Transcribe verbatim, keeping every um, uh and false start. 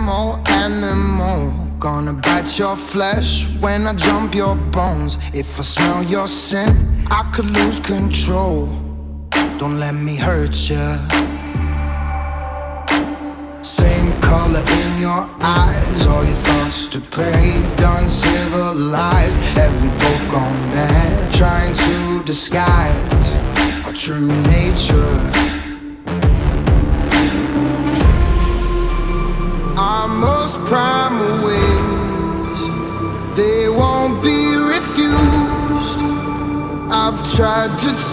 animal, animal. Gonna bite your flesh when I jump your bones. If I smell your scent, I could lose control. Don't let me hurt ya. Same color in your eyes, all your thoughts depraved, uncivilized. Have we both gone mad, trying to disguise our true nature? Our most primal ways, they won't be refused. I've tried to